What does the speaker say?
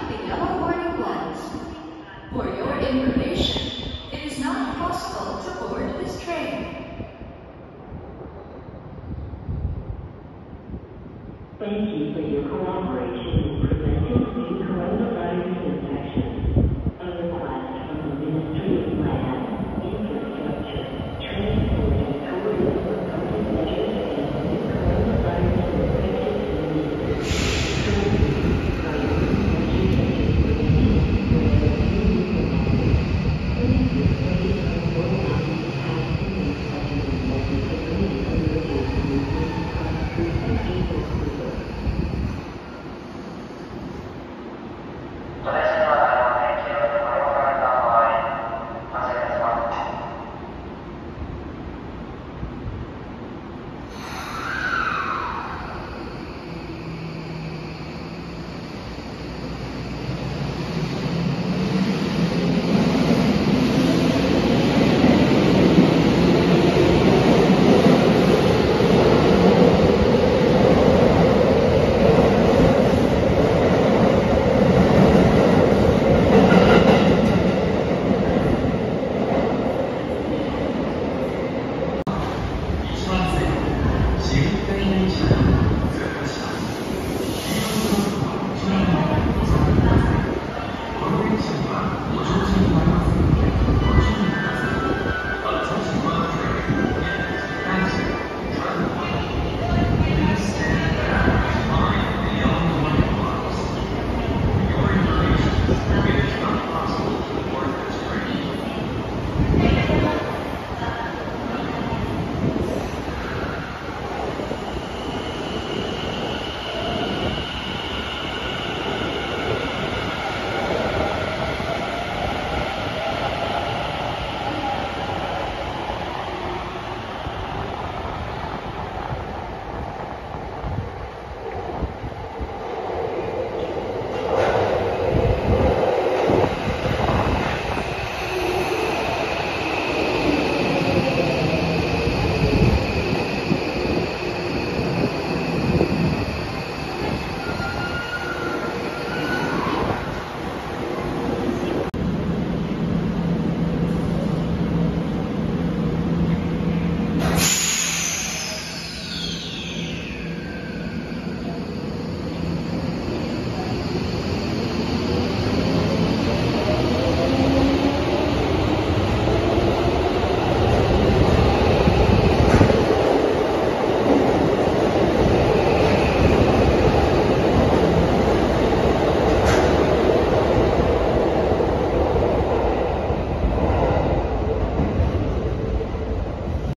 the yellow warning lights. For your information, it is not possible to board this train. Thank you for your cooperation in preventing new coronavirus infections. A request from the Ministry of Land, Infrastructure, Transport and Tourism regarding measures against new coronavirus infectious diseases. Priority measures such as preventing spread of new implemented. Please refrain from going out in capacity and touching unnecessarily and reduce movement across streets and people.